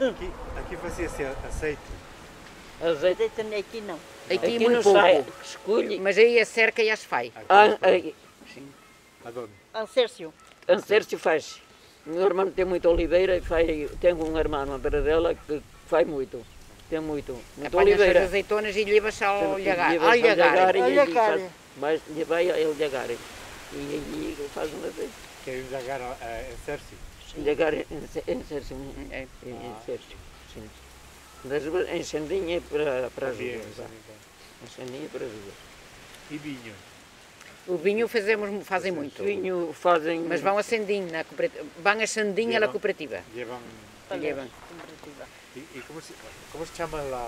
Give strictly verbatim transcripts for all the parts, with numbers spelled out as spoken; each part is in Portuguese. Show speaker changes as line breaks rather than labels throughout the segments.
Aqui, aqui fazia-se azeite.
Azeite.
Azeite também aqui não.
Aqui,
Aqui
não
muito
sai,
pouco.
escolhe.
Mas aí a cerca e as faz.
Aqui
Ah,
nos faz.
ah, sim.
Aonde?
Alcércio.
Ancércio faz. O meu irmão tem muita oliveira e faz, tem um irmão na beira dela que faz muito. Tem muito. Muita
Apanha as
oliveira.
azeitonas e leva-se ao lhagar.
Leva-se
Ao
ao
lhagar.
e
Ao
aí
lhagar.
faz- Vai, vai ele lhagar. E aí faz um azeite.
Que é jagar em Cerci.
Lhagar em Ancércio.
É.
Em Ancércio, sim. Mas em Sandinha para, para as
Havia,
ruas. vá. Em Sandinha para as ruas.
E vinho.
O vinho fazemos, fazem muito.
Vinho fazem...
Mas vão a Sandinho, na cooperativa. Vão a Sandinha na
Levam-
cooperativa.
Llevan.
Llevan.
Cooperativa.
¿Y, y cómo, se, cómo se llama la,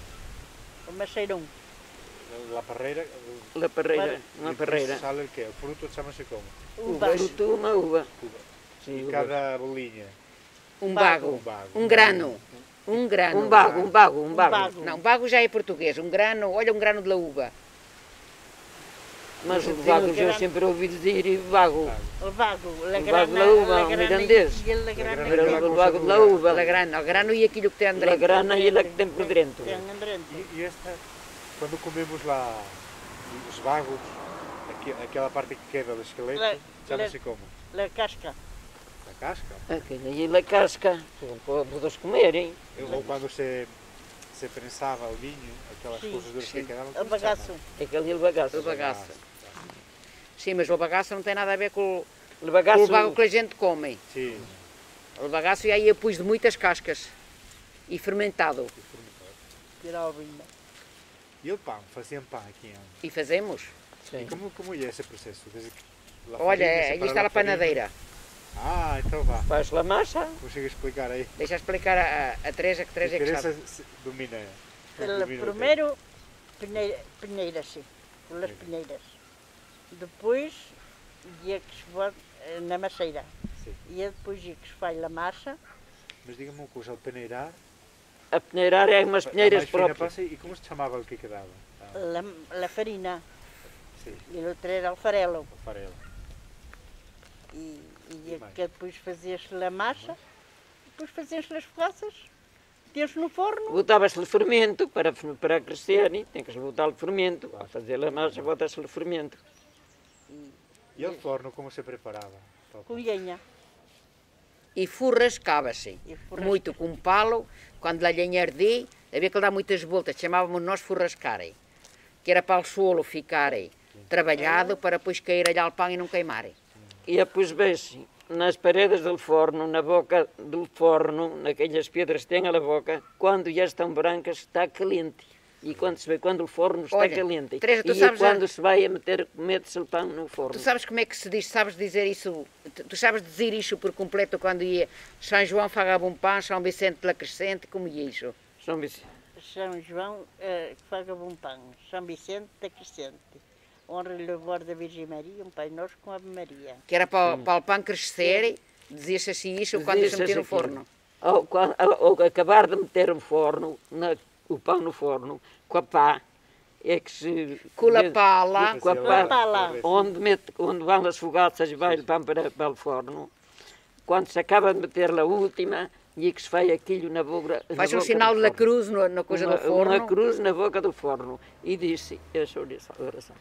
O macheirão.
la parreira?
La parreira,
¿Y
uma
entonces
parreira.
sale el qué? El fruto chámase como?
Uva.
Fruto, uma uva.
Uva.
Sim,
Y
uva.
cada bolinha.
Um
Bago.
bago.
bago.
Um grano. Um grano.
Um bago, um bago, um bago.
bago.
Não, bago já é português. Um grano, olha um grano de la uva.
Mas o
Sim,
bago
o
já
grano.
sempre ouvi dizer vago.
Bago.
O vago. La
O
grana.
vago da uva,
la
um
grana
mirandês.
e a grana.
grana
Era
aquela
o
cosa
vago
dura.
da uva.
La grana, o grano e aquilo que tem
A
dentro.
grana e ela que tem por dentro.
Tem dentro.
Y, y esta, cuando comemos la, los vagos, aqui, aquela parte que queda do esqueleto,
La-
chámase
la-
como?
La casca.
La casca.
Aquela e a casca, podes comer, hein?
Ou quando se, se prensava o vinho, aquelas
Sim,
coisas duras que
sim.
quedavam.
O
como se
bagaço.
chama?
Aquele e o bagaço.
O bagaço. Sim, mas o bagaço não tem nada a ver com,
O
com o
bagaço,
bago que a gente come.
Sim.
O bagaço e aí eu pus de muitas cascas. E fermentado.
Tirar o vinho.
E o pão? Faziam pão aqui antes.
E fazemos.
sim.
E como, como é esse processo? Desde que la
Olha,
farinha,
aí
separar
está
la
a panadeira.
farinha? Ah, então vá.
Faz a massa,
Consigo explicar aí.
Deixa explicar a, a Teresa, que Teresa é que
Teresa
sabe.
se- domina.
El
domina o tema.
primeiro, peneira, peneiras, sim. Pelas peneiras. Depois, ia que se bota eh, na maceira.
Sim.
E é depois ia que se faz a massa.
Mas diga-me uma coisa, ao peneirar,
a peneirar é umas
a
peneiras
mais fina
próprias.
passa, e como se chamava o que quedava? Ah,
La, la farina.
sim,
E o outro era o farelo.
o farelo.
E, e
E
é
mais?
que depois fazia-se a massa. Depois faziam-se as fogaças. Tinhas no forno.
Botava-se-lhe fermento para, para crescer, hein? Tem que se botar-lhe fermento. A fazer a massa, bota-se-lhe fermento.
E o forno como se preparava?
Com lenha.
E furrascava-se.
E furrasca-
Muito com um palo, quando a lenha ardia, havia que lhe dar muitas voltas, chamávamos nós furrascarem. Que era para o solo ficar trabalhado, para depois cair allá ao pão e não queimarem.
E depois vê-se nas paredes do forno, na boca do forno, naquelas pedras que têm na boca, quando já estão brancas, está quente. E quando se vê, quando o forno está
Olha,
caliente.
Teresa, tu
e
sabes
quando
já-
se vai a meter, mete-se o pão no forno.
Tu sabes como é que se diz, sabes dizer isso, tu tu sabes dizer isso por completo quando ia São João fagava um pão, São Vicente pela Crescente, como ia isso?
São Vicente.
São João, eh, que faga bom pão. São Vicente da Crescente. Honra e louvor da Virgem Maria, um Pai Nosso com a Ave Maria.
Que era para, para o pão crescer, dizia-se assim isso quando se
Dizia-se
metia no
aquilo.
forno.
Ao, quando- ao- ao acabar de meter o forno, na- o pão no forno, com a pá, é que se...
Com a
vê-
pala,
com a
Fazia
pá,
lá-
pala.
onde, mete, onde vão as fogaças e vai o pão para, para o forno, quando se acaba de meter a última, e é que se faz aquilo na boca... na
faz um
boca
sinal
do
da
forno.
cruz no- na coisa
uma,
do forno.
Uma cruz na boca do forno. E disse, eu sou dessa oração.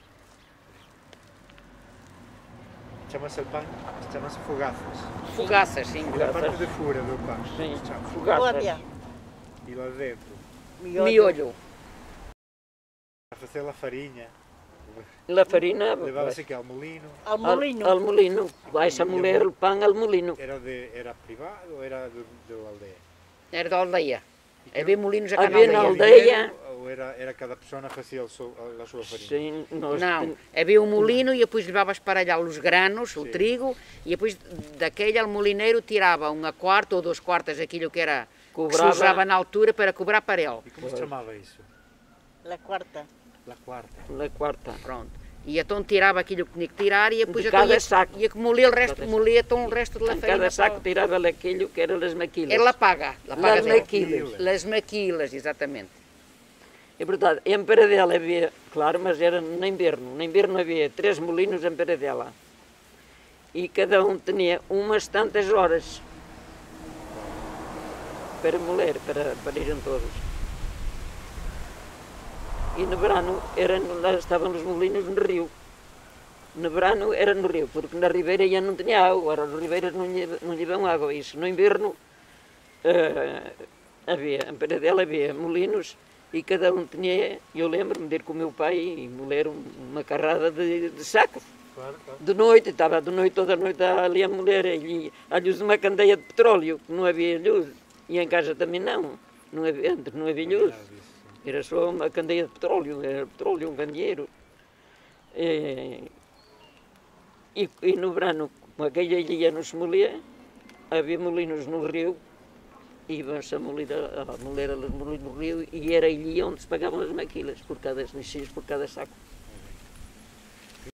Chama-se o pão, chama-se fogaças.
Fogaças, sim.
E a parte de fora do pão.
Sim,
se chama.
fogaças.
Óbvia.
E lá dentro,
Miolho.
a fazer a farinha,
E a farina,
levava-se aqui ao molino.
Ao
al,
molino.
al molino. Vai-se a moler o pão al molino.
Era, de, era privado ou era do, da aldeia?
Era da aldeia. Havia molinos a cá na
Havia na
aldeia.
aldeia.
Ou era, era cada pessoa fazia o seu- a, a sua farinha?
Sim, nós
Não, havia um molino e depois levava a esparalhar os granos, o
Sim.
trigo, e depois daquele o molineiro tirava uma quarta ou duas quartas daquilo que era que se
Cobrava.
usava na altura para cobrar para ele.
E como se chamava isso?
La quarta.
La quarta.
na quarta.
Pronto. E então tirava aquilo que tinha que tirar e depois
De
então
cada
ia,
saco.
ia que molia o resto,
Cada
molia então o resto da
Em
farinha.
cada saco
para-
tirava aquilo que era as maquilas.
Era la paga. La paga
Las
dele.
maquilas.
Las maquilas, exatamente.
É verdade, em Paradela havia, claro, mas era no inverno. No inverno havia três molinos em Paradela. E cada um tinha umas tantas horas. para moler, para, para irem todos. E no verano eram, lá estavam os molinos no rio. No verano era no rio, porque na ribeira já não tinha água, agora as ribeiras não levam água. Isso no inverno uh, havia, em Paradela havia molinos e cada um tinha, eu lembro-me de ir com o meu pai e moler uma carrada de, de sacos.
Claro, claro.
De noite, estava de noite, toda a noite ali a moler, ali, à luz de uma candeia de petróleo, que não havia luz, e em casa também não, não havia, não havia luz, era só uma candeia de petróleo, era petróleo, um candeeiro. E, e, e no verano, com aquela ilha não se molia, havia molinos no rio, e iam-se a moler, a moler a moler no rio, e era a ilha onde se pagavam as maquilas, por cada, por cada saco.